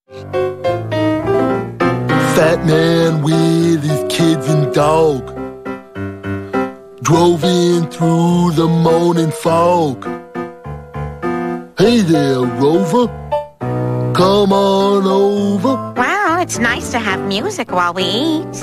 Fat man with his kids and dog drove in through the morning fog. Hey there, Rover, come on over. Well, it's nice to have music while we eat.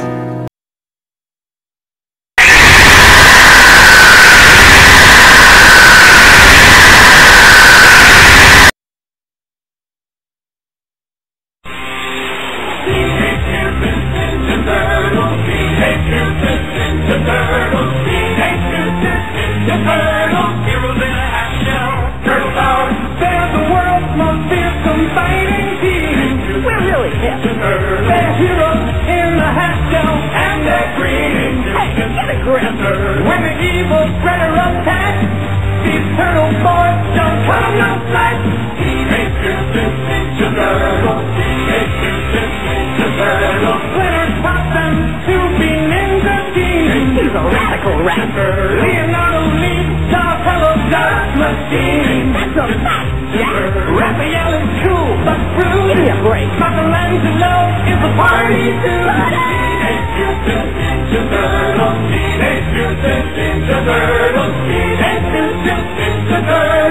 When the evil spreader attacks, these turtle boys don't come no slack. Teenage Mutant Ninja Turtles, Teenage Mutant Ninja Turtles. Splinter possum to be Ninja King. He's a radical rapper. Leonardo leads Donatello Dust Machine. That's a fact, Jack. Raphael is cool but rude. Give me a break. Michelangelo is a party too. Teenage Mutant Ninja Turtles. Teenage Mutant Ninja Turtles. Teenage Mutant Ninja Turtles.